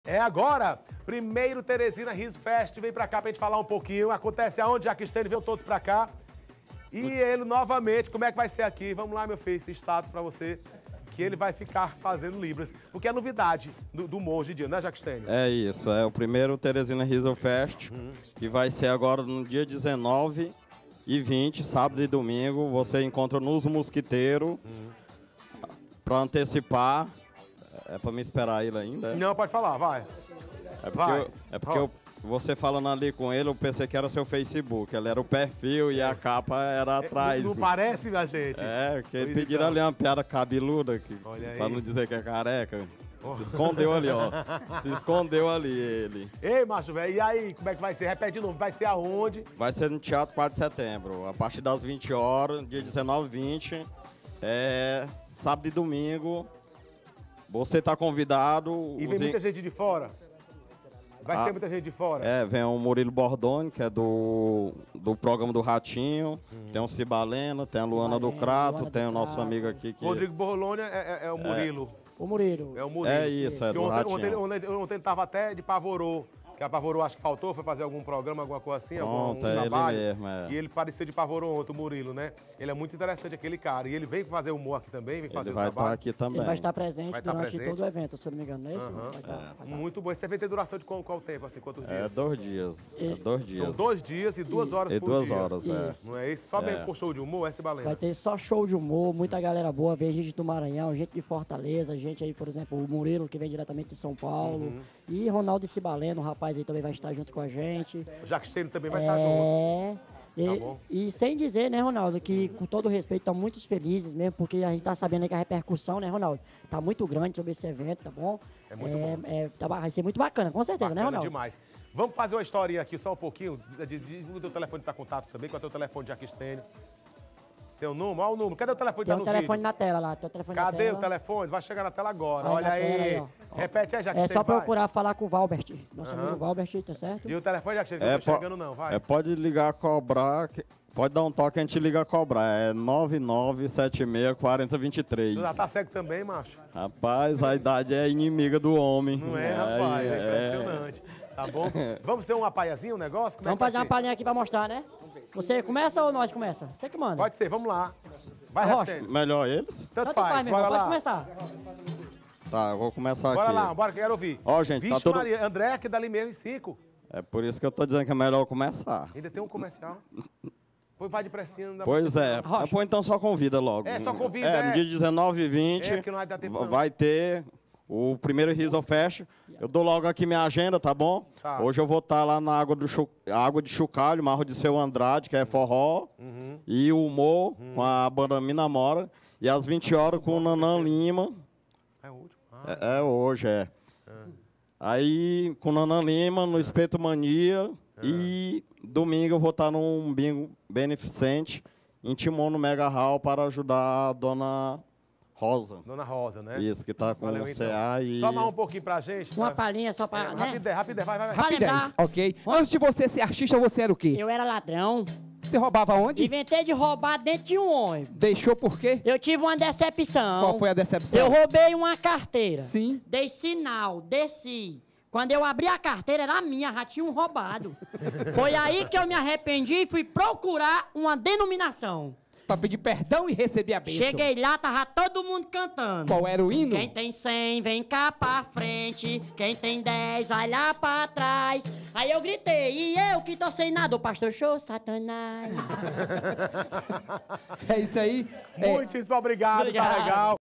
É agora, primeiro Teresina Riso Fest, vem pra cá pra gente falar um pouquinho. Acontece aonde, Jaquistênio, veio todos pra cá. E ele novamente, como é que vai ser aqui? Vamos lá, meu filho, esse status pra você, que ele vai ficar fazendo Libras. Porque é novidade do humor hoje em dia, né, Jaquistênio? É isso, é o primeiro Teresina Riso Fest, que vai ser agora no dia 19 e 20, sábado e domingo. Você encontra nos Mosquiteiros. Pra antecipar, é pra me esperar ele ainda? Não, pode falar, vai. Você falando ali com ele, eu pensei que era seu Facebook. Ele era o perfil e a capa era atrás. Não parece, minha gente? É, que pediram ali uma piada cabeluda, pra não dizer que é careca. Se escondeu ali, ó. Se escondeu ali ele. Ei, macho velho, e aí, como é que vai ser? Repete de novo, vai ser aonde? Vai ser no Teatro 4 de Setembro, a partir das 20 horas, dia 19 e 20. Sábado e domingo. Você tá convidado. E vem muita gente de fora? Vai ter muita gente de fora? Vem o Murilo Bordoni, que é do programa do Ratinho. Tem o Cibalena, tem a Luana do Crato, tem o nosso amigo aqui que... Rodrigo Borrolônia é o Murilo. O Murilo. É o Murilo. É isso, é do Ratinho. Ontem tava até de Pavorô. Que a Pavorô acho que faltou, foi fazer algum programa, alguma coisa assim, algum trabalho. Ele mesmo, E ele pareceu de Pavorô ontem, o Murilo, né? Ele é muito interessante, aquele cara. E ele vem fazer humor aqui também, vem fazer o trabalho. Ele vai estar aqui também. Ele vai estar presente durante todo o evento, se eu não me engano, não é isso? Muito bom. Esse evento tem duração de qual tempo, assim, quantos dias? 2 dias. 2 dias. São 2 dias e 2 horas por dia. 2 horas, Não é isso? Só mesmo com show de humor, esse Balena? Vai ter só show de humor, muita galera boa, vem gente do Maranhão, gente de Fortaleza, gente aí, por exemplo, o Murilo, que vem diretamente de São Paulo. E Ronaldo Cibaleno, o rapaz aí também vai estar junto com a gente. O Jaquistênio também vai estar junto. E sem dizer, né, Ronaldo, que com todo respeito, estamos muito felizes mesmo, porque a gente tá sabendo aí que a repercussão, né, Ronaldo, tá muito grande sobre esse evento, tá bom? É muito bom. Vai ser muito bacana, com certeza, bacana, né, Ronaldo? Demais. Vamos fazer uma historinha aqui, só um pouquinho. O teu telefone para contato também, qual é o teu telefone de Jaquistênio? Tem o número? Olha o número. Cadê o telefone? Tem o telefone na tela lá. Cadê o telefone? Vai chegar na tela agora. Olha aí. Repete aí, Jaquistênio. É só procurar falar com o Valbert. Nosso amigo Valbert, tá certo? E o telefone, Jaquistênio, não tô chegando não, vai. Pode ligar, cobrar. Pode dar um toque, a gente liga a cobrar. É 99764023. Tu já tá cego também, macho? Rapaz, a idade é inimiga do homem. Não é, rapaz? É impressionante. Tá bom? Vamos ter uma paiazinha, um negócio? Vamos fazer uma palhinha aqui pra mostrar, né? Você começa ou nós começa? Você que manda. Pode ser, vamos lá. Vai, Jaquistênio. Melhor eles? Tanto faz, bora lá. Pode começar. Tá, eu vou começar aqui. Bora lá, bora que eu quero ouvir. Ó, gente, Vixe, tá tudo... Maria, André, que dali mesmo em 5. É por isso que eu tô dizendo que é melhor começar. Ainda tem um comercial. Põe vai depressinha. Não dá pois é. Pô, então só convida logo. Só convida. No dia 19 e 20 porque não vai dar tempo, vai ter o primeiro Riso Fest. Eu dou logo aqui minha agenda, tá bom? Tá. Hoje eu vou estar lá na Água de Chocalho, Marro de Seu Andrade, que é forró. E o humor com a banda Minamora. E às 20 horas com o Nanã Lima. É o último? Hoje. Aí com o Nanã Lima no Espeto Mania. E domingo eu vou estar num bingo beneficente em Timon, no Mega Hall, para ajudar a Dona Rosa. Dona Rosa, né? Isso, que tá com o CA e... Só mais um pouquinho pra gente. Uma palhinha só pra... Rapidez, vai. Rapidez, ok. Antes de você ser artista, você era o quê? Eu era ladrão. Você roubava onde? Inventei de roubar dentro de um ônibus. Deixou por quê? Eu tive uma decepção. Qual foi a decepção? Eu roubei uma carteira. Sim. Dei sinal, desci. Quando eu abri a carteira, era minha, já tinham roubado. Foi aí que eu me arrependi e fui procurar uma denominação. Pra pedir perdão e receber a bênção. Cheguei lá, tava todo mundo cantando. Qual era o hino? Quem tem 100, vem cá pra frente. Quem tem 10, vai lá pra trás. Aí eu gritei, e eu que tô sem nada, o pastor show, Satanás. É isso aí. Muitíssimo obrigado, tá legal.